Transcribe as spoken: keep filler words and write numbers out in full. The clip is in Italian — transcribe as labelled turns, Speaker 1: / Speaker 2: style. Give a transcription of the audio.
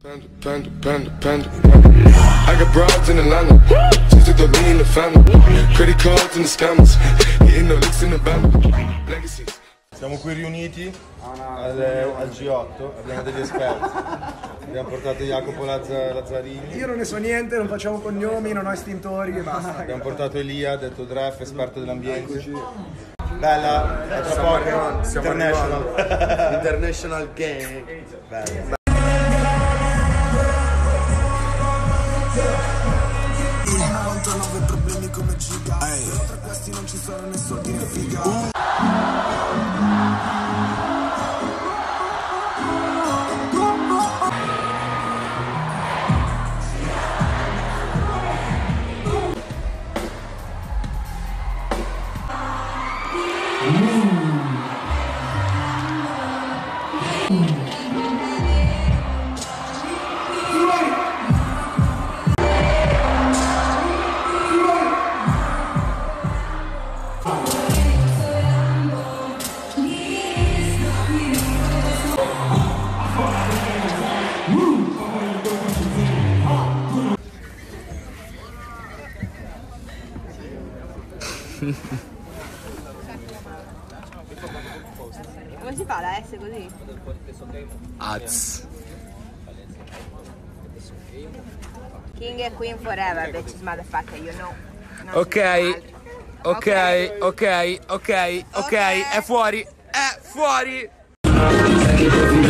Speaker 1: Panda, panda, panda, panda. I got broads in Atlanta, just to me in the family. Credit cards and the scammers, hitting the licks in the band. Legacies.
Speaker 2: Siamo qui riuniti al, al G otto, abbiamo degli esperti. Abbiamo portato Jacopo Lazza, Lazzarini.
Speaker 3: Io non ne so niente, non facciamo cognomi, non ho estintori e basta.
Speaker 2: Abbiamo portato Elia, detto Dref, esperto dell'ambiente. Bella, è tra poco. International.
Speaker 4: International Gang. Bella.
Speaker 5: novantanove problemi come giga, però tra questi non ci sono né soldi né figa.
Speaker 6: Come si fa la S così?
Speaker 4: Az.
Speaker 6: King e Queen forever, bitches motherfucker, you know.
Speaker 4: Ok, ok, ok, ok, ok, è fuori, è fuori.